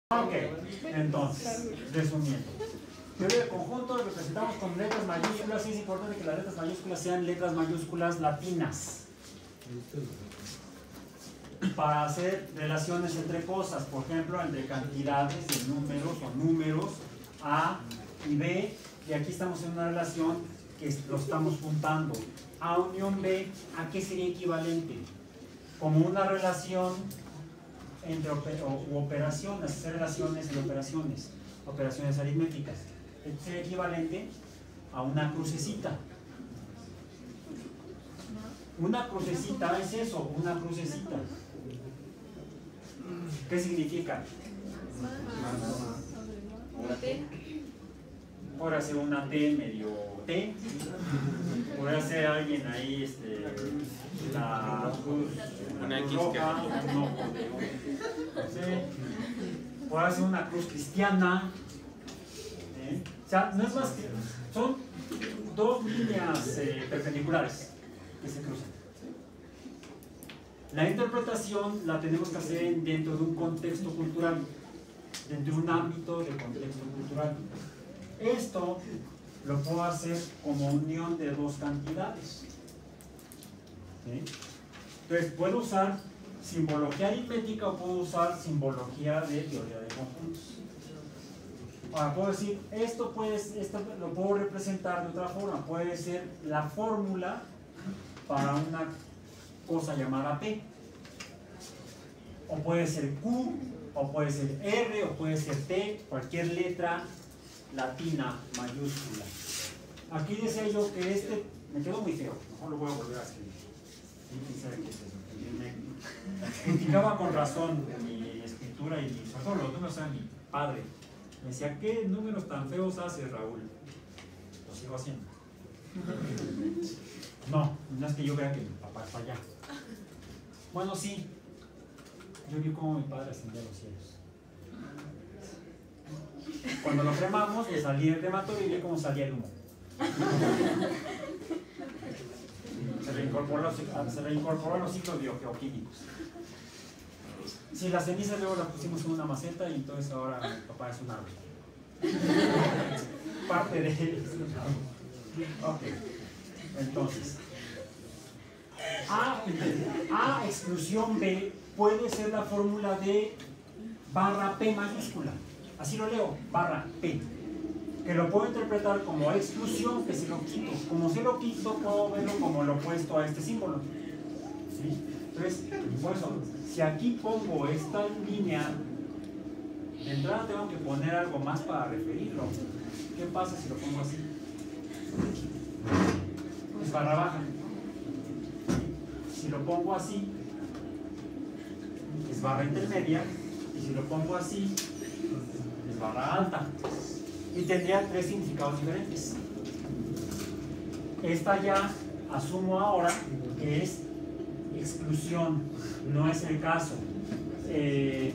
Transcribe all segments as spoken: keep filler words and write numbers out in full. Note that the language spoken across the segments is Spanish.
Ok, entonces, resumiendo. Teoría del conjunto lo representamos con letras mayúsculas y es importante que las letras mayúsculas sean letras mayúsculas latinas para hacer relaciones entre cosas, por ejemplo, entre cantidades de números o números A y B, y aquí estamos en una relación que lo estamos juntando. A unión B, ¿a qué sería equivalente? Como una relación entre oper o, operaciones, hacer relaciones entre operaciones, operaciones aritméticas. Esto sería equivalente a una crucecita. Una crucecita es eso, una crucecita. ¿Qué significa? Podría ser una T medio T, podría ser alguien ahí, este, la cruz, una X roja, no, ¿sí? Podría ser una cruz cristiana, ¿sí? O sea, no es más que, son dos líneas eh, perpendiculares que se cruzan. La interpretación la tenemos que hacer dentro de un contexto cultural, dentro de un ámbito de contexto cultural. Esto lo puedo hacer como unión de dos cantidades. ¿Sí? Entonces, puedo usar simbología aritmética o puedo usar simbología de teoría de conjuntos. Ahora, puedo decir, esto, pues, esto lo puedo representar de otra forma. Puede ser la fórmula para una cosa llamada P. O puede ser Q, o puede ser R, o puede ser T, cualquier letra latina mayúscula. Aquí decía yo que este me quedó muy feo, mejor lo voy a volver a escribir. Me criticaba con razón mi escritura y sobre todo los números, a mi padre. Me decía, ¿qué números tan feos hace Raúl? Lo sigo haciendo. No, no es que yo vea que mi papá está allá. Bueno, sí. Yo vi cómo mi padre ascendía a los cielos. Cuando lo cremamos, le salía el crematorio y vi cómo salía el humo. Se reincorporó, se reincorporó a los ciclos bioquímicos. Si las cenizas luego las pusimos en una maceta y entonces ahora mi papá es un árbol. Parte de él es un árbol. Ok. Entonces, A, A exclusión B puede ser la fórmula de barra P mayúscula. Así lo leo, barra P. Que lo puedo interpretar como exclusión, que si lo quito. Como si lo quito, puedo verlo como lo opuesto a este símbolo. ¿Sí? Entonces, por eso, si aquí pongo esta línea, de entrada tengo que poner algo más para referirlo. ¿Qué pasa si lo pongo así? Es barra baja. Si lo pongo así, es barra intermedia. Y si lo pongo así, es barra alta. Y tendría tres significados diferentes. Esta ya asumo ahora que es exclusión, no es el caso. Eh,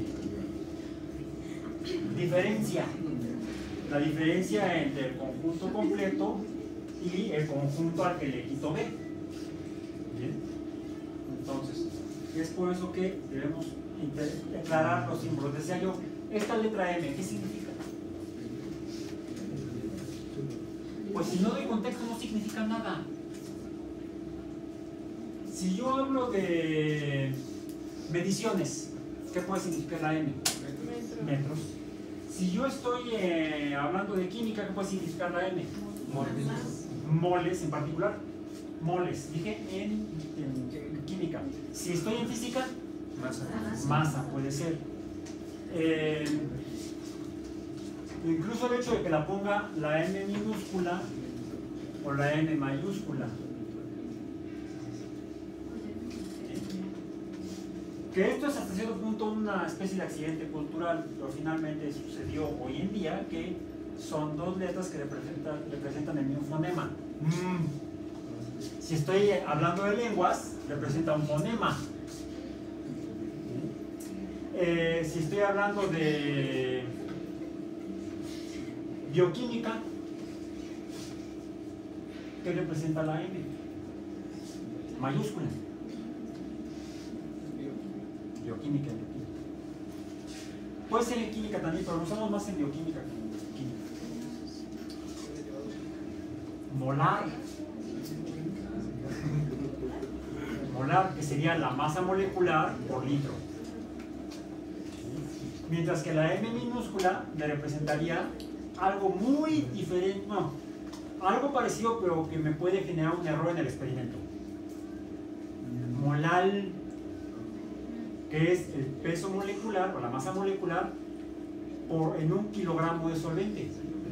diferencia. La diferencia entre el conjunto completo y el conjunto al que le quito B. ¿Bien? Entonces, es por eso que debemos declarar los símbolos. Decía yo, esta letra M, ¿qué significa? Pues si no doy contexto no significa nada. Si yo hablo de mediciones, ¿qué puede significar la M? Metros. Metros. Si yo estoy eh, hablando de química, ¿qué puede significar la M? Moles. Moles en particular. Moles. Dije en, en, en química. Si estoy en física, masa. Masa puede ser. Eh, Incluso el hecho de que la ponga la M minúscula o la M mayúscula. Que esto es hasta cierto punto una especie de accidente cultural, pero finalmente sucedió hoy en día que son dos letras que representan, representan el mismo fonema. Mm. Si estoy hablando de lenguas, representa un fonema. Eh, si estoy hablando de bioquímica, ¿qué representa la M? Mayúscula. Bioquímica, bioquímica. Puede ser en química también, pero lo usamos más en bioquímica que en química. Molar. Molar, que sería la masa molecular por litro. Mientras que la M minúscula me representaría algo muy diferente, no, algo parecido, pero que me puede generar un error en el experimento. Molal, que es el peso molecular o la masa molecular por, en un kilogramo de solvente.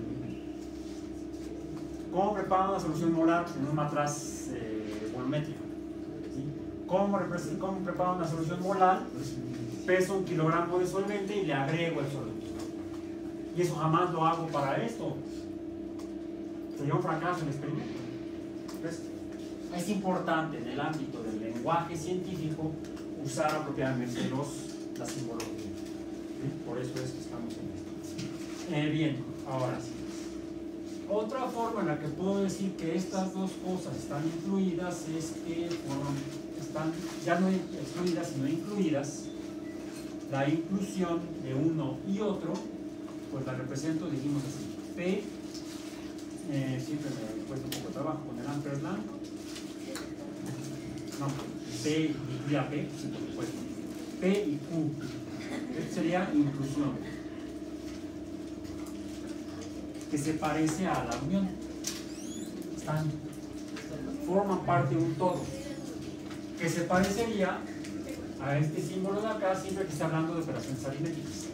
¿Cómo preparo una solución molar en un matraz eh, volumétrico? ¿Sí? ¿Cómo, ¿Cómo preparo una solución molar? Peso un kilogramo de solvente y le agrego el solvente. Y eso jamás lo hago para esto. Sería un fracaso el experimento. ¿Ves? Es importante en el ámbito del lenguaje científico usar apropiadamente los, la simbología. ¿Sí? Por eso es que estamos en esto. Eh, bien, ahora sí. Otra forma en la que puedo decir que estas dos cosas están incluidas es que bueno, están ya no excluidas sino incluidas. La inclusión de uno y otro, pues la represento, dijimos así, P, eh, siempre me cuesta un poco de trabajo con el ampersand, no, P incluye P, sí, por supuesto, P y Q, esto sería inclusión, que se parece a la unión, están, forman parte de un todo, que se parecería a este símbolo de acá siempre que está hablando de operaciones aritméticas.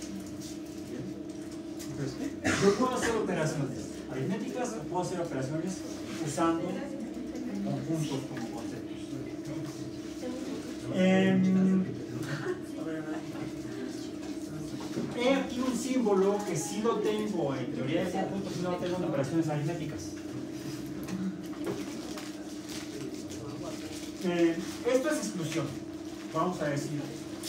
Entonces, yo puedo hacer operaciones aritméticas o puedo hacer operaciones usando conjuntos como conceptos. Eh, he aquí un símbolo que sí lo tengo en teoría de conjuntos, sí lo tengo en operaciones aritméticas. Eh, esto es exclusión. Vamos a decir,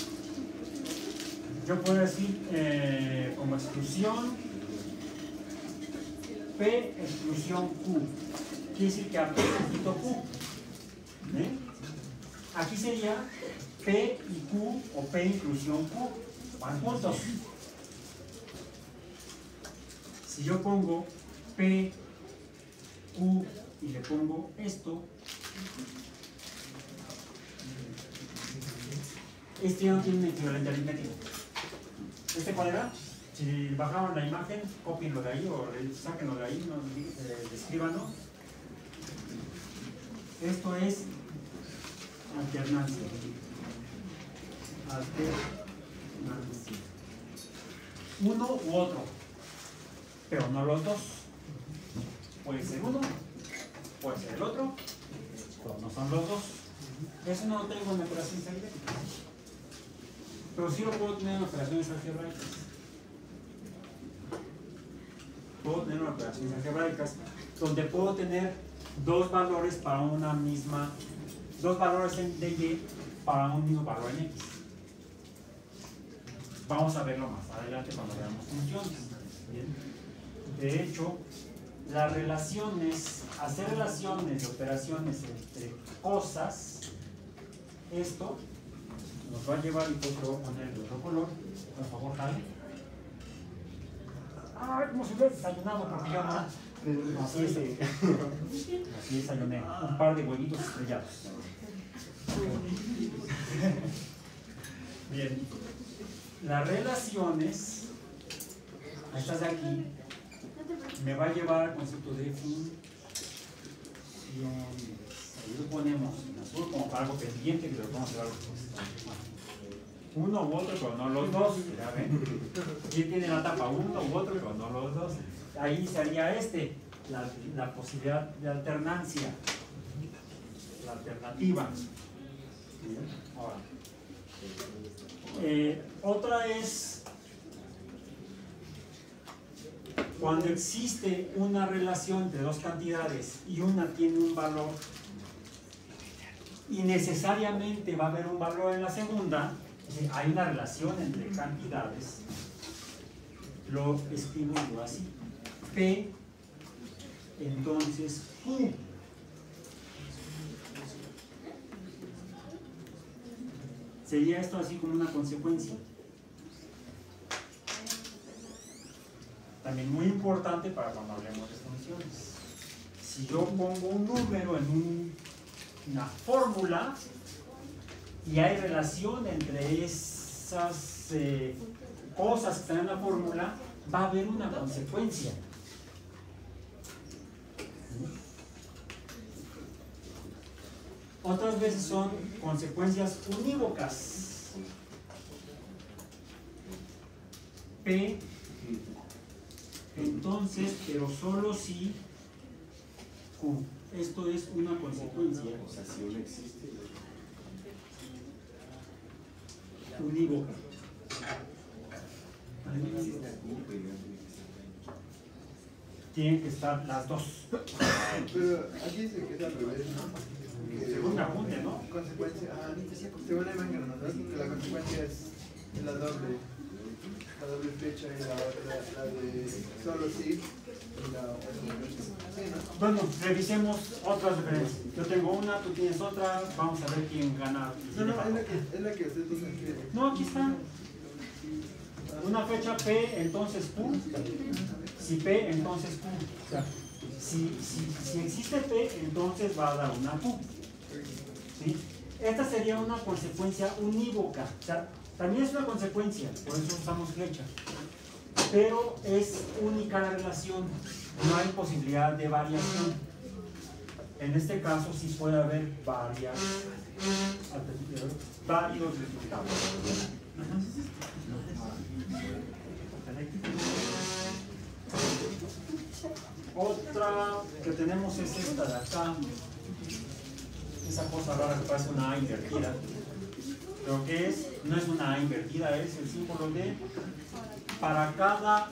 yo puedo decir eh, como exclusión P exclusión Q, quiere decir que a P le quito Q. ¿Eh? Aquí sería P y Q o P inclusión Q, van juntos. Si yo pongo P, Q y le pongo esto, este ya no tiene un equivalente aritmético. ¿Este cuál era? Si bajaron la imagen, copienlo de ahí o sáquenlo de ahí, no, eh, descríbanlo. Esto es alternancia. Alternancia. Uno u otro, pero no los dos. Puede ser uno, puede ser el otro, pero no son los dos. Eso no lo tengo en operaciones aritméticas. Pero sí lo puedo tener en operaciones algebraicas. Puedo tener operaciones algebraicas donde puedo tener dos valores para una misma, dos valores de Y para un mismo valor en X. Vamos a verlo más adelante cuando veamos funciones. ¿Bien? De hecho, las relaciones, hacer relaciones de operaciones entre cosas, esto nos va a llevar, y pues lo voy a poner el otro color, por favor, Jaime. Ah, como si hubiera desayunado, porque yo no. Así es, así desayuné, un par de huevitos estrellados. Bien, las relaciones, estas de aquí, me va a llevar al concepto de funciones. Ahí lo ponemos en azul como para algo pendiente que lo vamos a llevar después. Uno u otro, pero no los dos. ¿Ya ven? ¿Quién tiene la tapa? Uno u otro, pero no los dos. Ahí sería este, la, la posibilidad de alternancia, la alternativa. Bien, ahora. Eh, otra es cuando existe una relación entre dos cantidades y una tiene un valor y necesariamente va a haber un valor en la segunda, es decir, hay una relación entre cantidades, lo escribo yo así, P, entonces Q. Sería esto así como una consecuencia. también muy importante para cuando hablemos de funciones. Si yo pongo un número en un, una fórmula y hay relación entre esas eh, cosas que están en la fórmula, va a haber una consecuencia. Otras veces son consecuencias unívocas. P, entonces, pero solo si Q. Esto es una consecuencia. O sea, si uno existe. Unívoca. Tienen que estar las dos. Pero aquí dice que es al revés, ¿no? Según me apunte, ¿no? Consecuencia, ah, según la imagen, ¿no? Que la consecuencia es la doble, la doble flecha y la otra, la de solo sí y la otra flecha. Sí, ¿no? Bueno, revisemos otras referencias. Yo tengo una, tú tienes otra, vamos a ver quién gana. No, no, es la que, es la que usted dice aquí. No, aquí está. Una fecha P, entonces Q. Si P, entonces Q. O sea, si, si, si existe P, entonces va a dar una Q. ¿Sí? Esta sería una consecuencia unívoca. O sea, también es una consecuencia, por eso usamos flecha. Pero es única la relación, no hay posibilidad de variación. En este caso sí puede haber varias, varios resultados. Otra que tenemos es esta de acá, esa cosa rara que parece una A invertida. Lo que es, no es una A invertida, es el símbolo de, para cada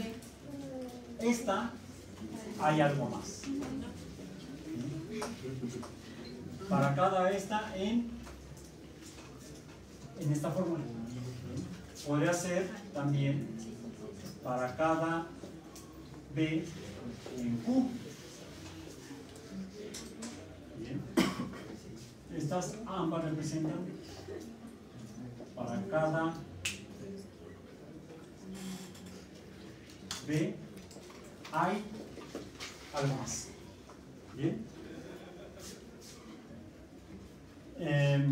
esta hay algo más. Para cada esta en, en esta fórmula. Podría ser también para cada B en Q. Bien. Estas ambas representan para cada B hay algo más. Bien. Eh,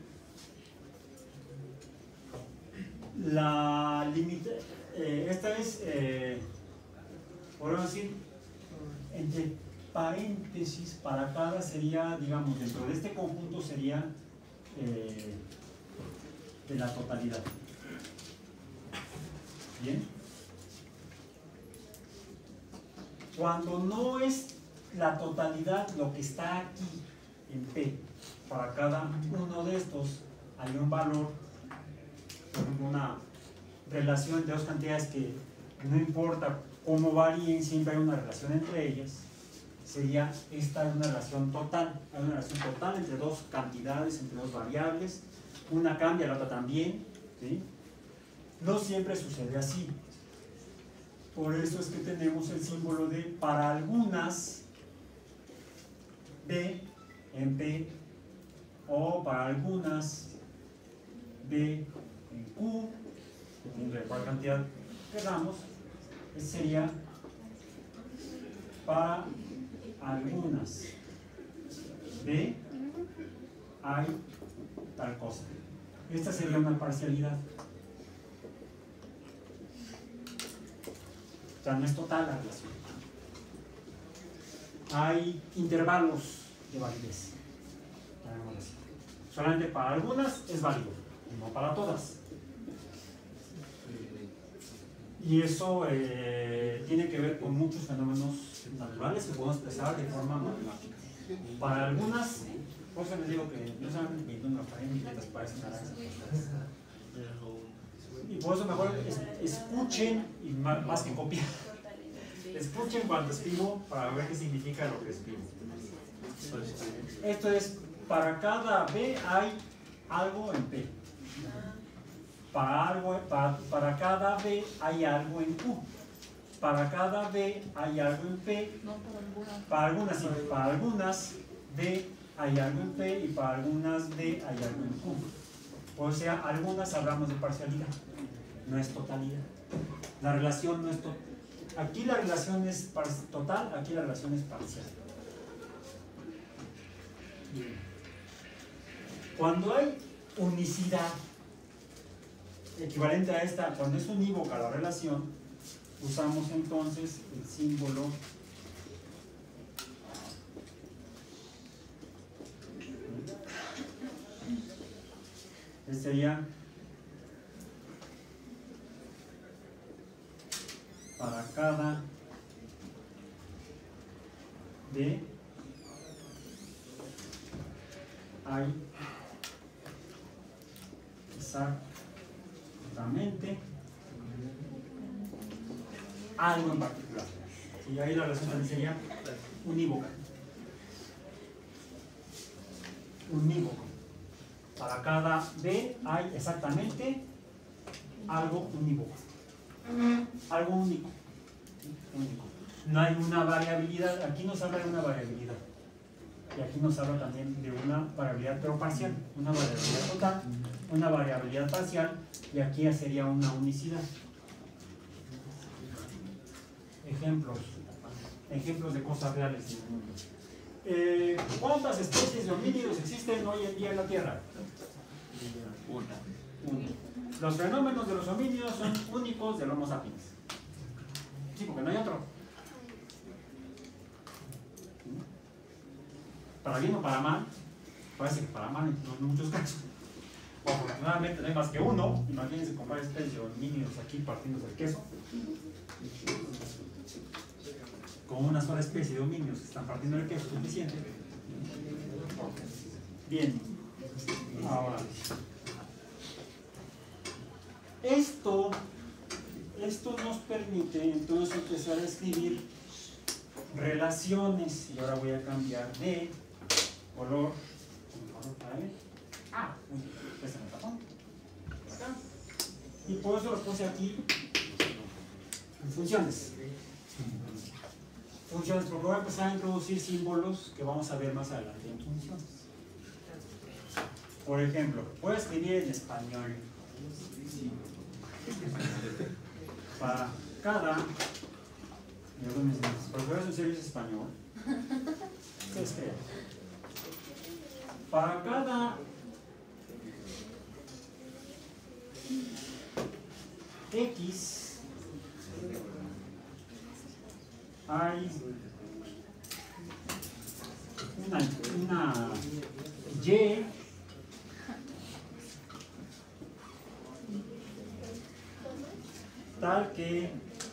la límite, eh, esta es, eh, podemos decir, entre paréntesis para cada sería, digamos, dentro de este conjunto sería eh, de la totalidad. Bien. Cuando no es la totalidad lo que está aquí en P, para cada uno de estos hay un valor, por ejemplo, una relación de dos cantidades que no importa cómo varíen, siempre hay una relación entre ellas. Sería esta una relación total, hay una relación total entre dos cantidades, entre dos variables, una cambia, la otra también, ¿sí? No siempre sucede así. Por eso es que tenemos el símbolo de para algunas B en P o para algunas B en Q, dependiendo de cuál cantidad queramos. Sería para algunas B hay tal cosa. Esta sería una parcialidad. O sea, no es total la relación. Hay intervalos de validez. Solamente para algunas es válido, no para todas. Y eso eh, tiene que ver con muchos fenómenos naturales que podemos expresar de forma matemática. Para algunas, por eso les digo que no saben mi número, para mí las parecen naranjas. Y por eso mejor es, escuchen, y más, más que copiar, escuchen cuando escribo para ver qué significa lo que escribo. Esto es, para cada B hay algo en P. Para, algo, para, para cada B hay algo en Q. Para cada B hay algo en P. Para algunas, sí, para algunas B hay algo en P y para algunas B hay algo en Q. O sea, algunas hablamos de parcialidad, no es totalidad. La relación no es, to Aquí la relación es total, aquí la relación es parcial. Bien. Cuando hay unicidad equivalente a esta, cuando es unívoca la relación, usamos entonces el símbolo este sería para cada D hay exactamente algo en particular. Y ahí la relación también sería unívoca. Unívoco. Para cada D hay exactamente algo unívoco. Algo único. Único. No hay una variabilidad. Aquí nos habla de una variabilidad. Y aquí nos habla también de una variabilidad, pero parcial. Una variabilidad total, una variabilidad parcial, y aquí ya sería una unicidad. Ejemplos. Ejemplos de cosas reales del mundo. Eh, ¿Cuántas especies de homínidos existen hoy en día en la Tierra? Una. Una. Los fenómenos de los homínidos son únicos del Homo sapiens. Sí, porque no hay otro. Para bien o para mal, parece que para mal en muchos casos. O afortunadamente no hay más que uno. Imagínense comprar especies de homínidos aquí partiendo del queso. Con una sola especie de homínidos que están partiendo del queso es suficiente. Bien. Ahora. Esto, esto nos permite entonces empezar a escribir relaciones. Y ahora voy a cambiar de color. Ah, este me tapó. Acá. Y por eso lo puse aquí en funciones. Funciones, porque voy a empezar a introducir símbolos que vamos a ver más adelante en funciones. Por ejemplo, voy a escribir en español. Para cada, porque voy a hacer servicio español, ¿qué espera? Para cada X hay una, una Y tal que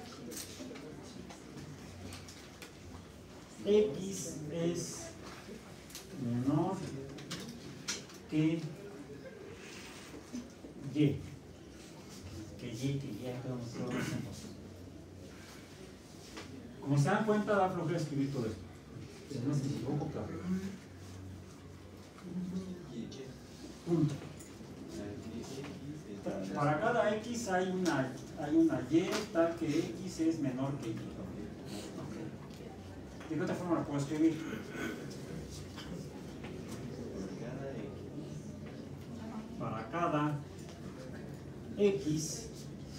X es menor que Y. Que Y, que Y, como se dan cuenta, da flojera escribir todo esto. Si no se equivoco, claro. Punto. Para cada X hay una, hay una Y tal que X es menor que Y. ¿De qué otra forma la puedo escribir? Para cada X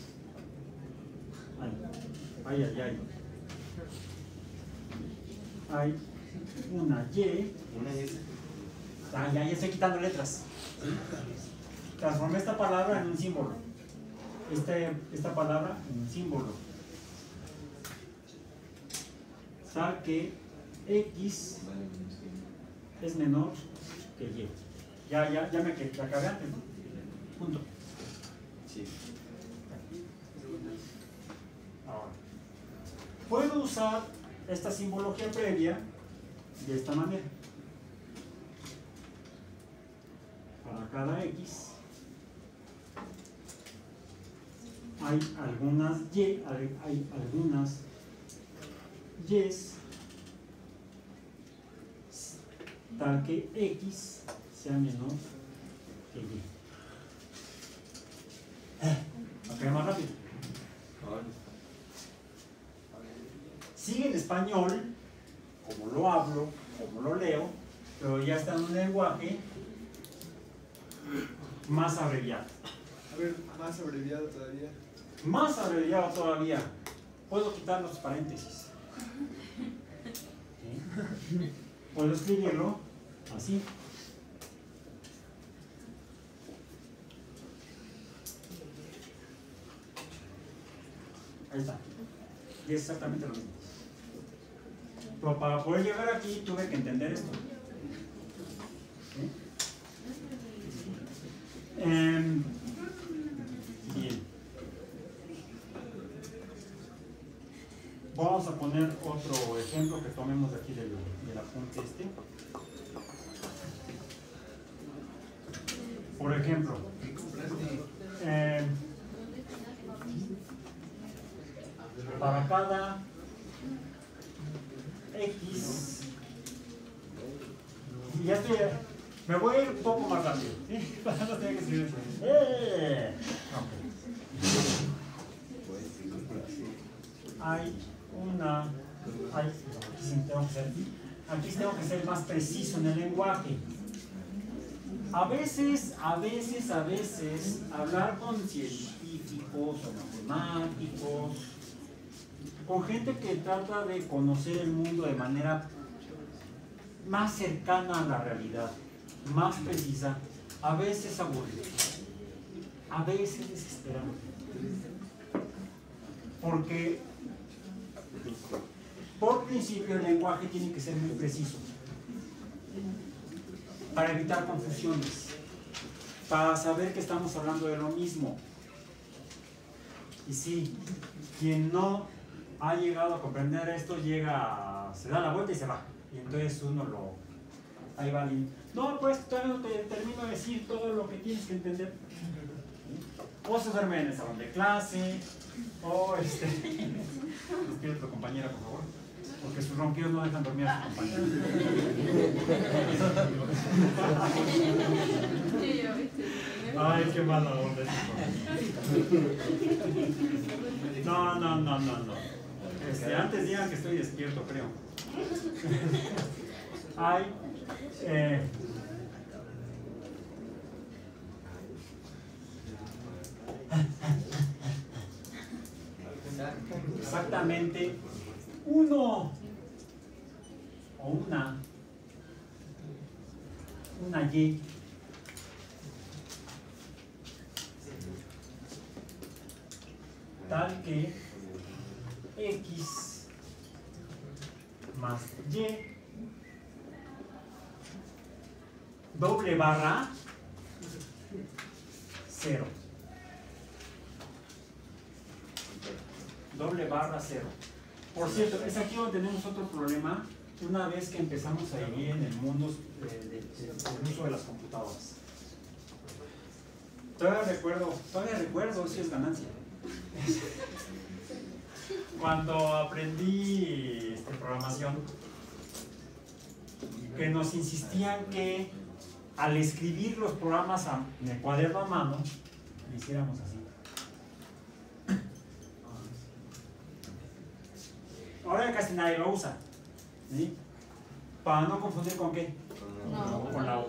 ay, ay, ay, ay. Hay una Y. Ah, ya, ya estoy quitando letras. Transformé esta palabra en un símbolo. Este, esta palabra en un símbolo. Tal que X es menor que Y. Ya, ya, ya me quedé, acabé antes, ¿no? Punto. Sí. Ahora, puedo usar esta simbología previa de esta manera. Para cada X hay algunas Y, hay, hay algunas Y's tal que X sea menor que Y. Ok, más rápido. Sigue en español, como lo hablo, como lo leo, pero ya está en un lenguaje más abreviado. A ver, más abreviado todavía. Más abreviado todavía. puedo quitar los paréntesis. ¿Sí? Puedo escribirlo así. Ahí está. Y es exactamente lo mismo. Pero para poder llegar aquí tuve que entender esto. ¿Sí? Eh, bien. Vamos a poner otro ejemplo que tomemos de aquí del, del apunte este. Por ejemplo, eh, para cada X, y ya estoy, me voy a ir un poco más rápido, ¿sí? Para no tener que escribir eso. ¡Eh! Okay. Hay una, hay, aquí sí tengo que ser, aquí sí tengo que ser más preciso en el lenguaje. A veces, a veces, a veces, hablar con científicos o matemáticos, con gente que trata de conocer el mundo de manera más cercana a la realidad, más precisa, a veces aburrido, a veces desesperante. Porque, por principio, el lenguaje tiene que ser muy preciso, para evitar confusiones, para saber que estamos hablando de lo mismo. Y sí, quien no ha llegado a comprender esto, llega, se da la vuelta y se va. Y entonces uno lo, ahí va y, no, pues todavía no te termino de decir todo lo que tienes que entender. O se duerme en el salón de clase, o este, despide a tu compañera, por favor, porque sus ronquidos no dejan dormir a su compañera. Ay, qué mala onda eso. No, no, no, no, no. Este, antes digan que estoy despierto, creo. Hay eh, exactamente uno o una una Y tal que X más Y doble barra cero. Doble barra cero. Por cierto, es aquí donde tenemos otro problema una vez que empezamos a vivir en el mundo de, de, de, del uso de las computadoras. Todavía recuerdo, todavía recuerdo, si es ganancia. Cuando aprendí este, programación, que nos insistían que al escribir los programas a, en el cuaderno a mano, lo hiciéramos así. Ahora casi nadie lo usa, ¿sí? Para no confundir con qué, no. Con la U.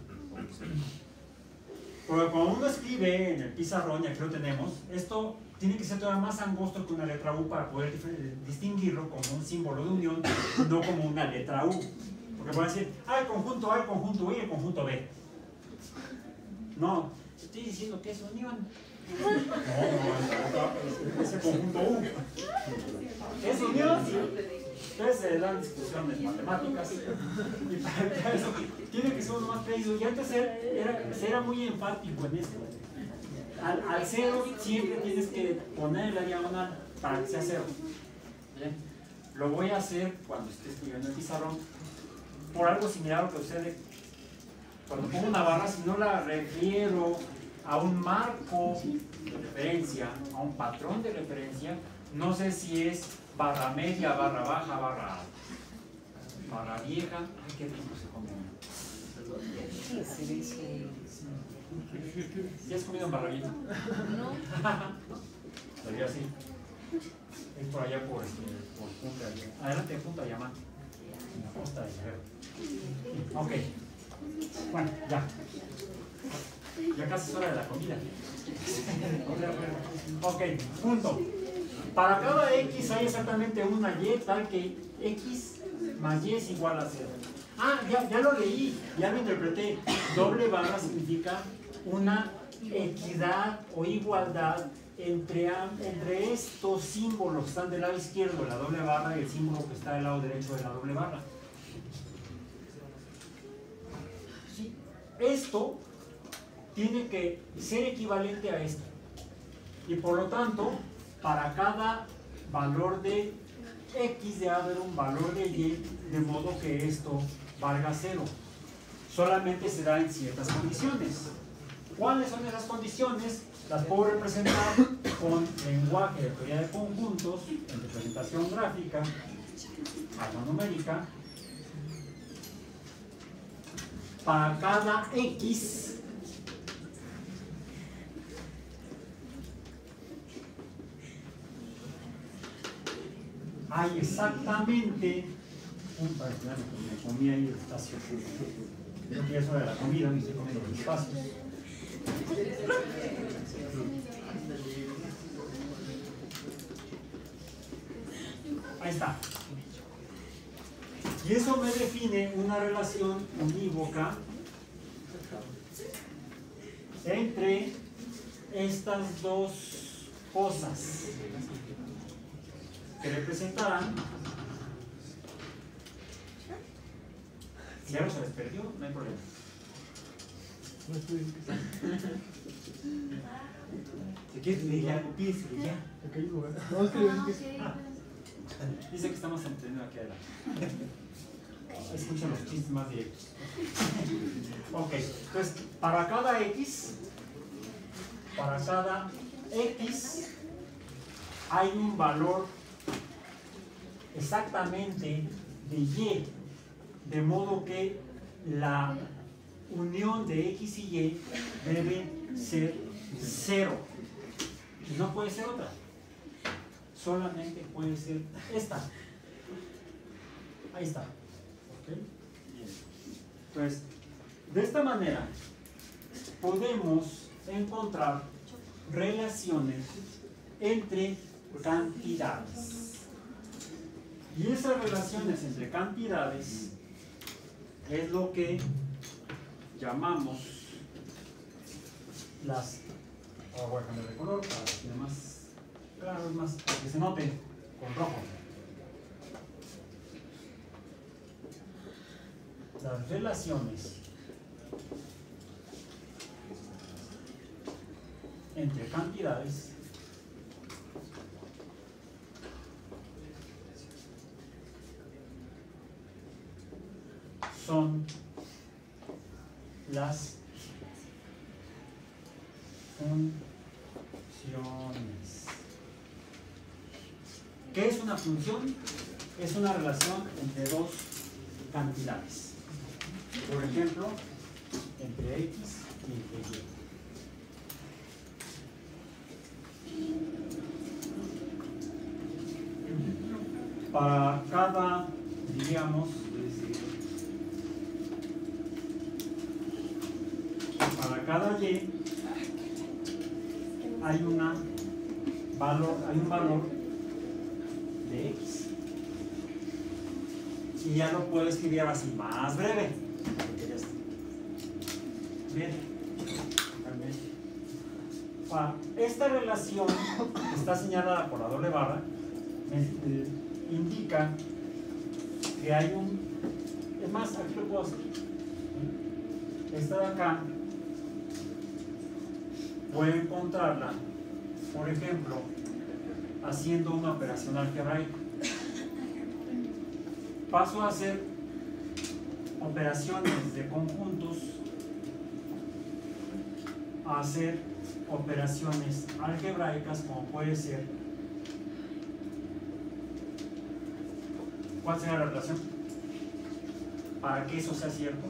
Porque cuando uno escribe en el pizarrón, y aquí lo tenemos, esto tiene que ser todavía más angosto que una letra U para poder distinguirlo como un símbolo de unión, no como una letra U. Porque pueden decir, ah, el conjunto A, el conjunto I y el conjunto B. No, estoy diciendo que es unión. No, no, es el conjunto U. ¿Es unión? Ustedes se dan discusiones matemáticas y para eso tiene que ser uno más preciso. Y antes era, era, era muy enfático en esto. Al, al cero siempre tienes que poner la diagonal para que sea cero. ¿Bien? Lo voy a hacer cuando esté escribiendo el pizarrón por algo similar a lo que sucede cuando pongo una barra. Si no la refiero a un marco de referencia, a un patrón de referencia, no sé si es barra media, barra baja, barra barra vieja. Ay, qué rico se come. ¿Sí has comido en barra vieja? No. Sería así. Es por allá por, este, por Punta de adelante de Punta de Diamante, en la costa de Guerrero. Ok. Bueno, ya. Ya casi es hora de la comida. Ok, punto. Para cada x hay exactamente una y tal que x más y es igual a cero. Ah, ya, ya lo leí, ya lo interpreté. Doble barra significa una equidad o igualdad entre, entre estos símbolos que están del lado izquierdo de la doble barra y el símbolo que está del lado derecho de la doble barra. ¿Sí? Esto tiene que ser equivalente a esto. Y por lo tanto, para cada valor de x debe haber un valor de y, de modo que esto valga cero. Solamente se da en ciertas condiciones. ¿Cuáles son esas condiciones? Las puedo representar con lenguaje de teoría de conjuntos, en representación gráfica, alfanumérica. Para cada x hay exactamente un par de años que me comí ahí el espacio. Creo que ya es hora de la comida, me estoy comiendo los espacios. Ahí está. Y eso me define una relación unívoca entre estas dos cosas que representarán. Si algo se les perdió, no hay problema. Si quieres leer algo, pídeselo ya. Dice que estamos entendiendo aquí adelante. Escucha los chistes más directos. Ok, entonces para cada x, para cada x hay un valor exactamente de y, de modo que la unión de x y y debe ser cero. Y no puede ser otra. Solamente puede ser esta. Ahí está. ¿Okay? Entonces, de esta manera podemos encontrar relaciones entre cantidades. Y esas relaciones entre cantidades es lo que llamamos las... Ahora voy a cambiar de color para que sea más claro, más, para que se note con rojo. Las relaciones entre cantidades son las funciones. ¿Qué es una función? Es una relación entre dos cantidades. Por ejemplo, entre x y entre y. Para cada, diríamos, para cada y hay una valor, hay un valor de x. Y ya lo puedo escribir así más breve. Ya está. Bien. Para esta relación que está señalada por la doble barra eh, indica que hay un, es más, aquí lo puedo hacer. Esta de acá puedo encontrarla, por ejemplo, haciendo una operación algebraica. Paso a hacer operaciones de conjuntos a hacer operaciones algebraicas, como puede ser. ¿Cuál será la relación? Para que eso sea cierto.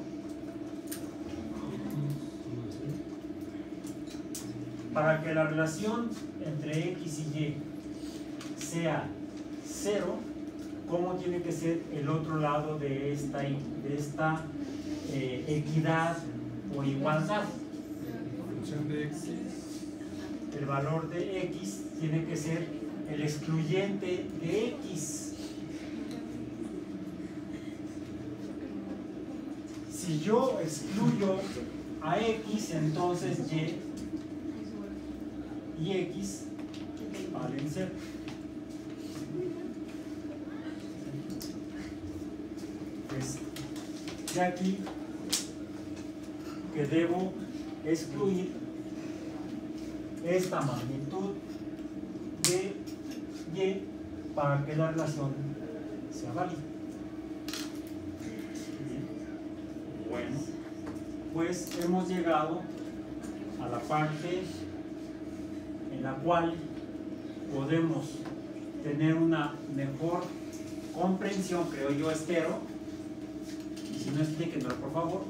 Para que la relación entre x y y sea cero, ¿cómo tiene que ser el otro lado de esta, de esta eh, equidad o igualdad? Función de x. El valor de x tiene que ser el excluyente de X. Si yo excluyo a X, entonces Y y X valen cero. Pues de aquí que debo excluir esta magnitud de Y para que la relación sea válida. Bueno, pues hemos llegado a la parte en la cual podemos tener una mejor comprensión, creo yo, espero, y si no, explíquenmelo por favor,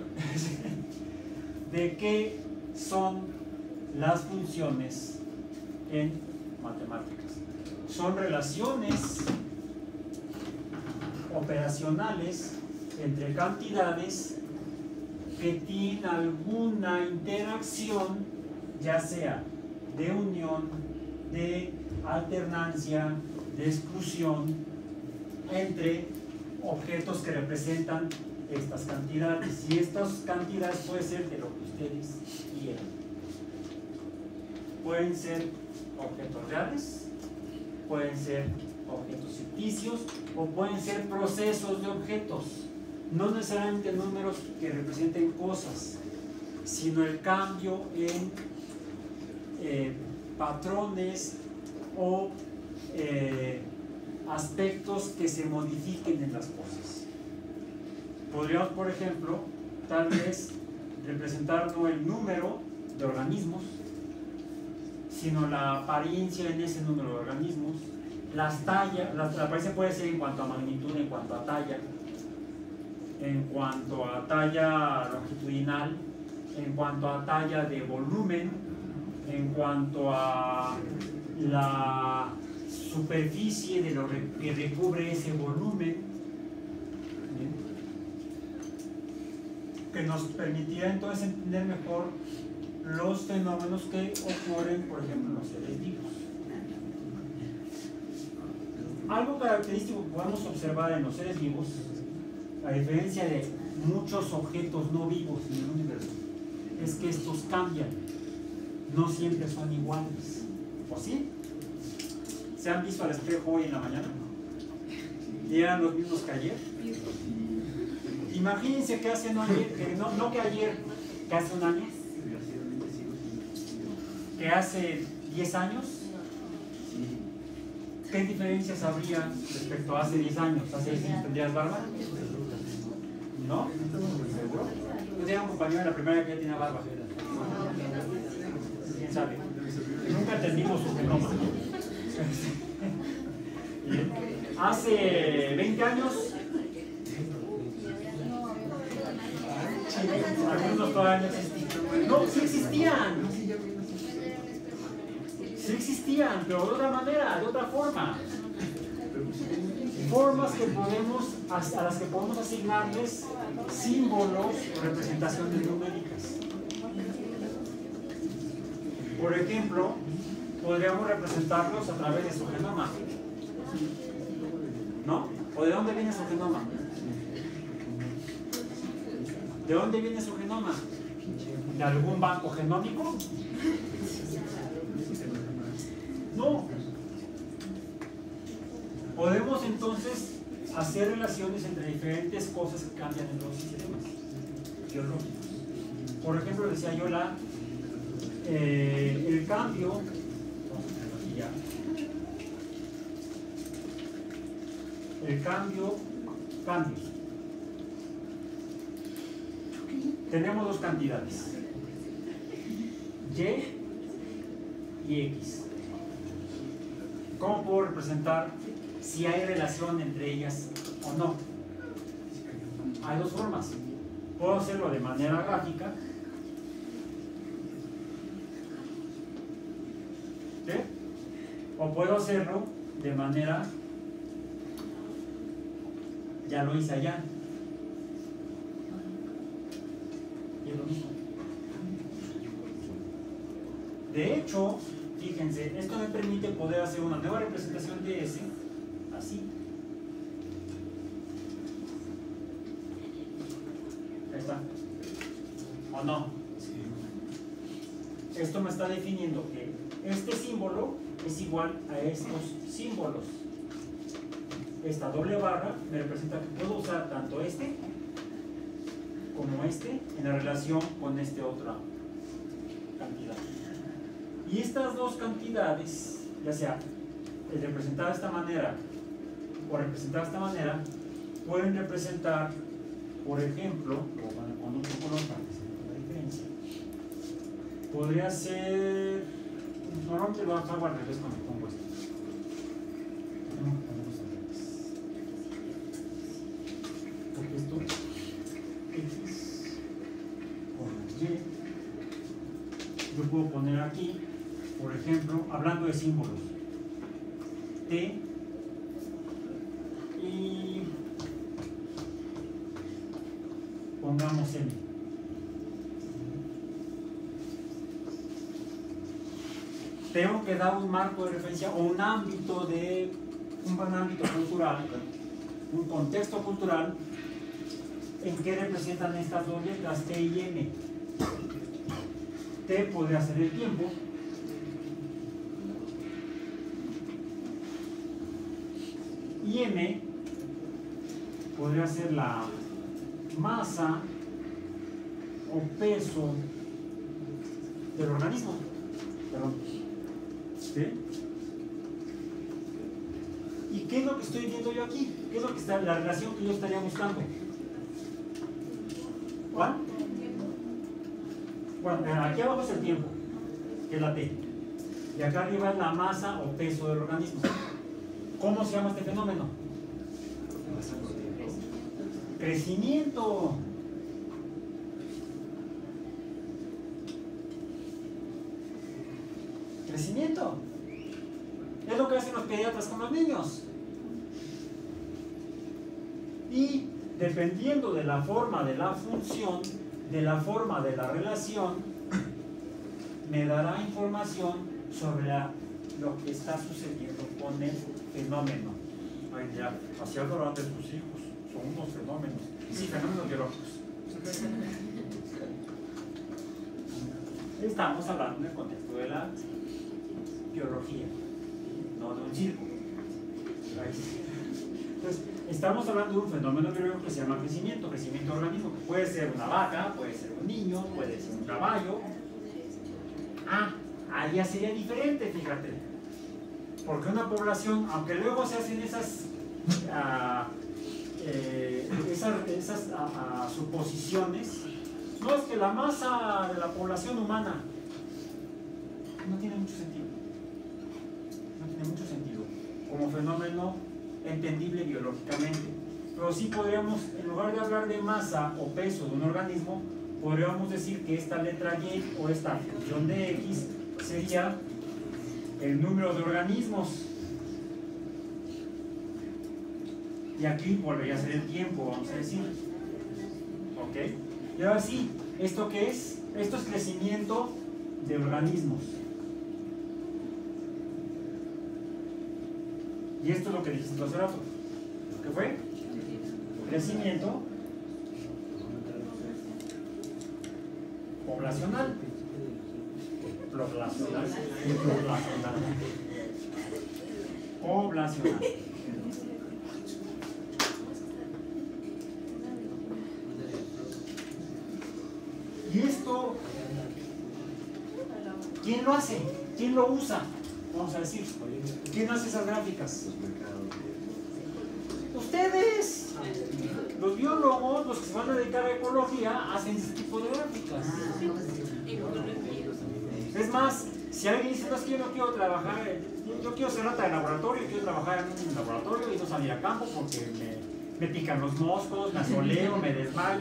de qué son las funciones en matemáticas. Son relaciones operacionales entre cantidades que tienen alguna interacción, ya sea de unión, de alternancia, de exclusión, entre objetos que representan estas cantidades. Y estas cantidades pueden ser de lo que ustedes quieran. Pueden ser objetos reales, pueden ser objetos ficticios o pueden ser procesos de objetos. No necesariamente números que representen cosas, sino el cambio en eh, patrones o eh, aspectos que se modifiquen en las cosas. Podríamos, por ejemplo, tal vez representar no el número de organismos, sino la apariencia en ese número de organismos, las tallas, la, la apariencia puede ser en cuanto a magnitud, en cuanto a talla, en cuanto a talla longitudinal, en cuanto a talla de volumen, en cuanto a la superficie de lo que recubre ese volumen, ¿bien? Que nos permitirá entonces entender mejor los fenómenos que ocurren, por ejemplo, en los seres vivos. Algo característico que podemos observar en los seres vivos, a diferencia de muchos objetos no vivos en el universo, es que estos cambian, no siempre son iguales. ¿O sí? ¿Se han visto al espejo hoy en la mañana? ¿Y eran los mismos que ayer? Imagínense que hace no ayer, que no, no que ayer, que hace un año, que hace diez años. ¿Qué diferencias habría respecto a hace diez años? ¿Hace diez años tendrías barba? ¿No? ¿Seguro? Yo tenía un compañero en la primaria que ya tenía barba. ¿Quién sabe? Nunca entendimos su genoma. Hace veinte años, algunos todavía no existían. No, sí existían. Sí existían, pero de otra manera, de otra forma. Formas que podemos, a las que podemos asignarles símbolos o representaciones numéricas. Por ejemplo, podríamos representarlos a través de su genoma. ¿No? ¿O de dónde viene su genoma? ¿De dónde viene su genoma? ¿De algún banco genómico? No. Podemos entonces hacer relaciones entre diferentes cosas que cambian en los sistemas biológicos. Por ejemplo, decía yo la, eh, el cambio, aquí ya, el cambio, cambios. Tenemos dos cantidades, Y y X. ¿Cómo puedo representar si hay relación entre ellas o no? Hay dos formas. Puedo hacerlo de manera gráfica, ¿sí? O puedo hacerlo de manera, ya lo hice allá, y es lo mismo. De hecho, fíjense, esto me permite poder hacer una nueva representación de S, así. Ahí está. ¿O no? Esto me está definiendo que este símbolo es igual a estos símbolos. Esta doble barra me representa que puedo usar tanto este como este en la relación con esta otra cantidad. Y estas dos cantidades, ya sea representadas de esta manera o representadas de esta manera, pueden representar, por ejemplo, o con otro color para que se vea la diferencia, podría ser, normalmente lo hago al revés cuando pongo esto. Porque esto X con Y, yo puedo poner aquí, por ejemplo, hablando de símbolos, T y pongamos M. Tengo que dar un marco de referencia o un ámbito de un ámbito cultural, un contexto cultural en que representan estas dos letras T y M. T podría ser el tiempo, y M podría ser la masa o peso del organismo. Perdón. ¿Sí? ¿Y qué es lo que estoy viendo yo aquí? ¿Qué es lo que está, la relación que yo estaría buscando? ¿Cuál? Bueno, aquí abajo es el tiempo, que es la T. Y acá arriba es la masa o peso del organismo. ¿Cómo se llama este fenómeno? Crecimiento. Crecimiento. Es lo que hacen los pediatras con los niños. Y dependiendo de la forma de la función, de la forma de la relación, me dará información sobre la, lo que está sucediendo con el fenómeno. Ay, ya, hacia adelante tus hijos, son unos fenómenos. Sí, fenómenos biológicos. Estamos hablando en el contexto de la biología, no de un circo. Entonces, estamos hablando de un fenómeno biológico que se llama crecimiento, crecimiento de organismo, que puede ser una vaca, puede ser un niño, puede ser un caballo. Ah, ahí ya sería diferente, fíjate. Porque una población, aunque luego se hacen esas, uh, eh, esas, esas uh, uh, suposiciones, no es que la masa de la población humana no tiene mucho sentido. No tiene mucho sentido como fenómeno entendible biológicamente. Pero sí podríamos, en lugar de hablar de masa o peso de un organismo, podríamos decir que esta letra Y o esta función de X sería el número de organismos. Y aquí volvería a ser el tiempo, vamos a decir. ¿Ok? Y ahora sí, ¿esto qué es? Esto es crecimiento de organismos. Y esto es lo que dijiste hace rato. ¿Qué fue? Crecimiento poblacional. Poblacional. Poblacional. Poblacional. Y esto, ¿quién lo hace? ¿Quién lo usa? Vamos a decir, ¿quién hace esas gráficas? Ustedes, los biólogos, los que se van a dedicar a ecología, hacen este tipo de gráficas. Es más, si alguien dice, no, es que yo no quiero trabajar, yo, yo quiero ser rata de laboratorio, quiero trabajar en un laboratorio y no salir a campo porque me, me pican los moscos, me asoleo, me desmayo,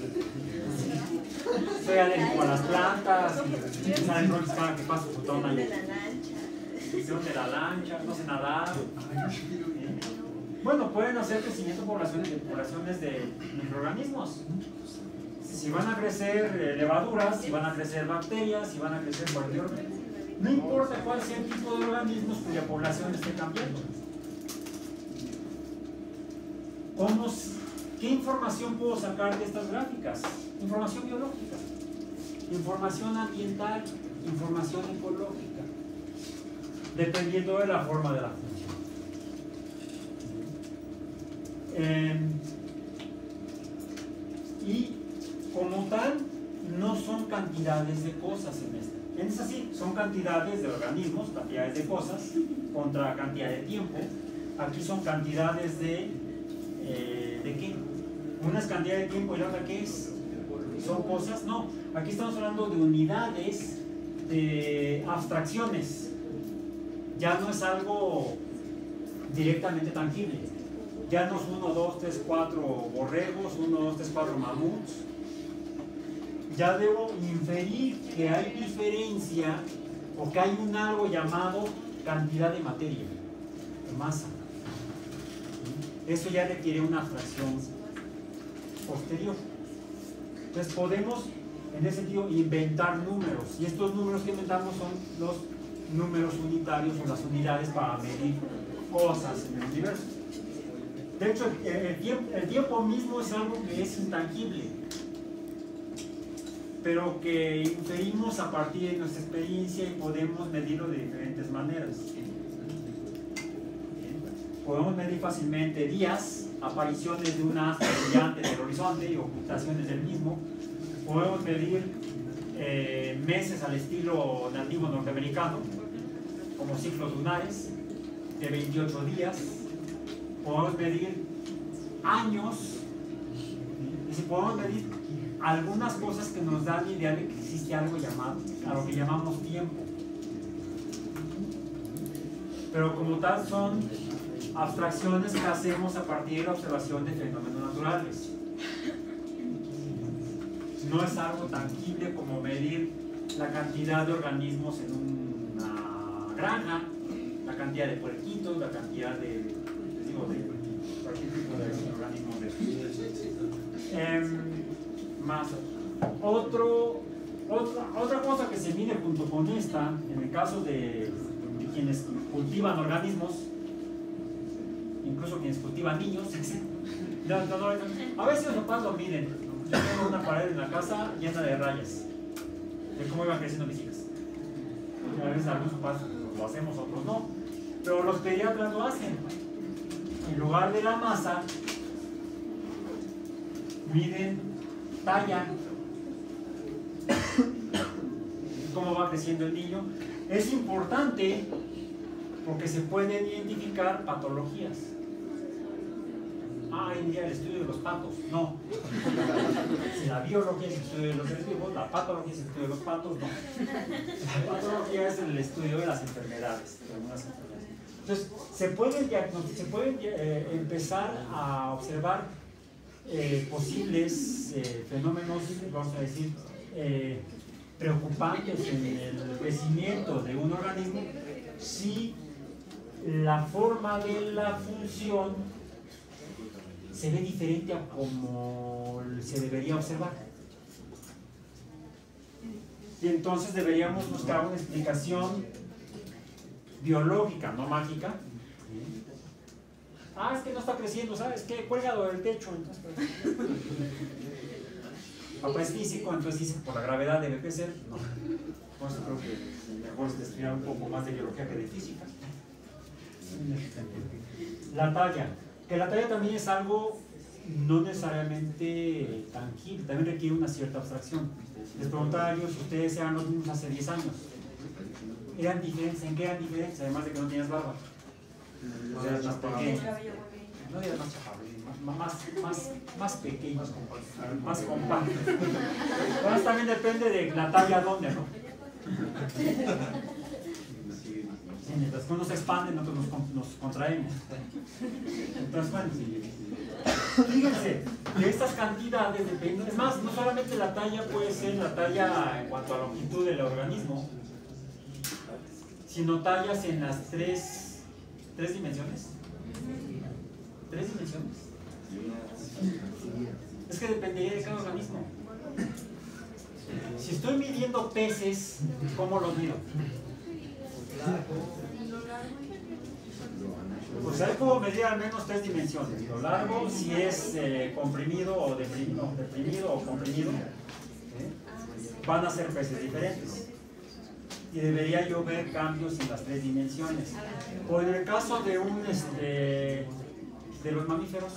soy alérgico a las plantas, y salen brotes cada que paso por toda una de la lancha, no sé nadar. Bueno, pueden hacer crecimiento de poblaciones, de poblaciones de microorganismos. Si van a crecer eh, levaduras, si van a crecer bacterias, si van a crecer cualquier No importa cuál sea el tipo de organismos cuya población esté cambiando. ¿Cómo, ¿Qué información puedo sacar de estas gráficas? Información biológica, información ambiental, información ecológica, dependiendo de la forma de la función. Eh, y como tal, no son cantidades de cosas en esta. En esta sí, son cantidades de organismos, cantidades de cosas, contra cantidad de tiempo. Aquí son cantidades de... Eh, ¿de qué? Una es cantidad de tiempo y la otra ¿qué es? ¿Son cosas? No. Aquí estamos hablando de unidades, de abstracciones. Ya no es algo directamente tangible. Ya no es uno, dos, tres, cuatro borregos, uno, dos, tres, cuatro mamuts. Ya debo inferir que hay diferencia o que hay un algo llamado cantidad de materia, de masa. Eso ya requiere una abstracción posterior. Entonces podemos, en ese sentido, inventar números. Y estos números que inventamos son los números unitarios o las unidades para medir cosas en el universo. De hecho, el, el, tiempo, el tiempo mismo es algo que es intangible, pero que inferimos a partir de nuestra experiencia y podemos medirlo de diferentes maneras. Podemos medir fácilmente días, apariciones de un astro brillante en el horizonte y ocultaciones del mismo. Podemos medir eh, meses al estilo nativo norteamericano, como ciclos lunares de veintiocho días. Podemos medir años, y si podemos medir algunas cosas que nos dan la idea de que existe algo llamado, a lo que llamamos tiempo. Pero como tal son abstracciones que hacemos a partir de la observación de fenómenos naturales. No es algo tangible como medir la cantidad de organismos en una granja, la cantidad de puerquitos, la cantidad de, les digo, de cualquier tipo de organismos de eh, más. Otro, otra, otra cosa que se mide junto con esta, en el caso de, de quienes cultivan organismos, incluso quienes cultivan niños, no, no, no, a veces los papás lo miden. Yo tengo una pared en la casa llena de rayas, de cómo iban creciendo mis hijas. A veces algunos papás lo hacemos, otros no, pero los pediatras lo hacen. En lugar de la masa, miden talla, cómo va creciendo el niño. Es importante porque se pueden identificar patologías. Ah, hoy en día el estudio de los patos, no. Si la biología es el estudio de los seres vivos, la patología es el estudio de los patos, no. La patología es el estudio de las enfermedades, de algunas enfermedades. Entonces, se pueden, se pueden eh, empezar a observar eh, posibles eh, fenómenos, vamos a decir, eh, preocupantes en el crecimiento de un organismo si la forma de la función se ve diferente a como se debería observar. Y entonces deberíamos buscar una explicación biológica, no mágica. Ah, es que no está creciendo, ¿sabes qué? Cuélgalo del techo. Entonces, pues, papá es físico, entonces dice por la gravedad debe crecer. No. Por eso creo que mejor es estudiar un poco más de biología que de física. La talla. Que la talla también es algo no necesariamente tangible, también requiere una cierta abstracción. Les preguntaba yo si ustedes eran los mismos hace diez años. ¿Eran diferentes? ¿En qué eran diferentes? Además de que no tenías barba. O sea, más pequeño. No eras más chapado, más, más, más, más pequeño, más compacto. Entonces también depende de la talla dónde, ¿no? Sí, mientras que uno se expande, nosotros nos, nos contraemos. Entonces, bueno, fíjense, de estas cantidades dependen. Es más, no solamente la talla puede ser la talla en cuanto a longitud del organismo, sino tallas en las tres, tres dimensiones. ¿Tres dimensiones? Es que dependería de cada organismo. Si estoy midiendo peces, ¿cómo los mido? Pues hay como medir al menos tres dimensiones. Lo largo, si es eh, comprimido o deprimido, deprimido o comprimido, ¿eh? Van a ser peces diferentes. Y debería yo ver cambios en las tres dimensiones. O en el caso de un este, de los mamíferos,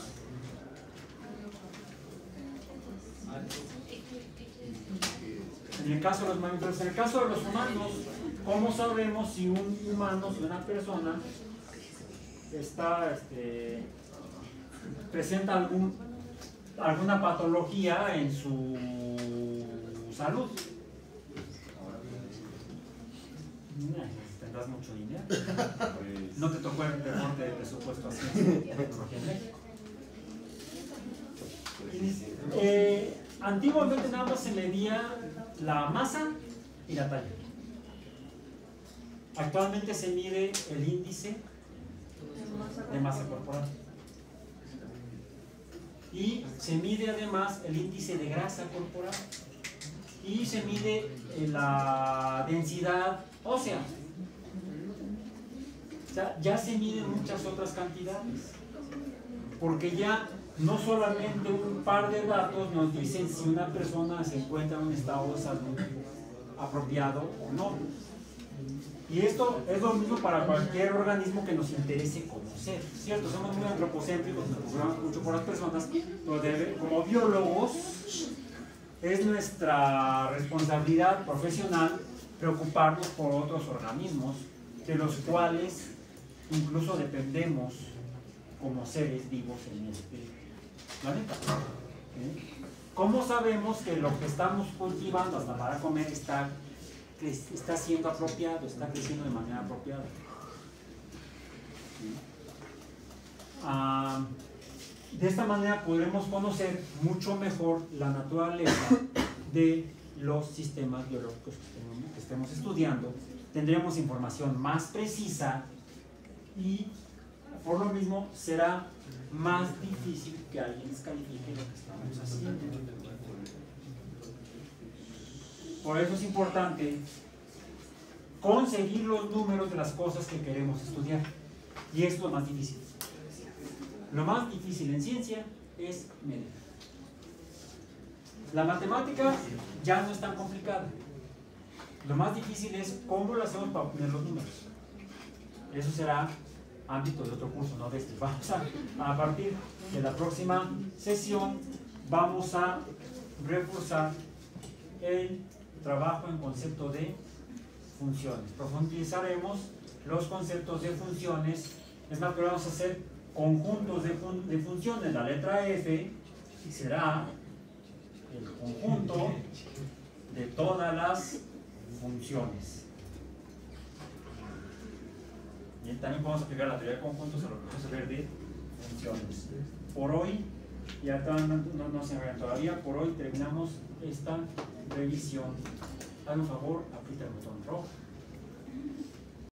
en el caso de los mamíferos, en el caso de los humanos, ¿cómo sabemos si un humano, si una persona está este, presenta algún alguna patología en su salud? ¿Tendrás mucho dinero? No te tocó el reporte de presupuesto así en tecnología en México. Eh, antiguamente nada más se medía la masa y la talla. Actualmente se mide el índice de masa corporal. Y se mide además el índice de grasa corporal. Y se mide la densidad ósea. O sea, ya se miden muchas otras cantidades. Porque ya no solamente un par de datos nos dicen si una persona se encuentra en un estado de salud apropiado o no. Y esto es lo mismo para cualquier organismo que nos interese conocer, ¿cierto? Somos muy antropocéntricos, nos preocupamos mucho por las personas, pero debe, como biólogos es nuestra responsabilidad profesional preocuparnos por otros organismos de los cuales incluso dependemos como seres vivos en este planeta. ¿Eh? ¿Cómo sabemos que lo que estamos cultivando hasta para comer está, está siendo apropiado, está creciendo de manera apropiada? ¿Sí? Ah, de esta manera podremos conocer mucho mejor la naturaleza de los sistemas biológicos que estemos, que estemos estudiando. Tendremos información más precisa y por lo mismo será más difícil que alguien descalifique lo que estamos haciendo. Por eso es importante conseguir los números de las cosas que queremos estudiar. Y es lo más difícil. Lo más difícil en ciencia es medir. La matemática ya no es tan complicada. Lo más difícil es cómo lo hacemos para obtener los números. Eso será ámbito de otro curso, no de este. Vamos a, a partir de la próxima sesión, vamos a reforzar el trabajo en concepto de funciones. Profundizaremos los conceptos de funciones. Es más, que vamos a hacer conjuntos de, fun de funciones. La letra F será el conjunto de todas las funciones. Y también podemos aplicar la teoría de conjuntos a lo que vamos a ver de funciones. Por hoy, ya no, no, no se vean todavía, por hoy terminamos esta revisión. Hazme un favor, aprieta el botón rojo.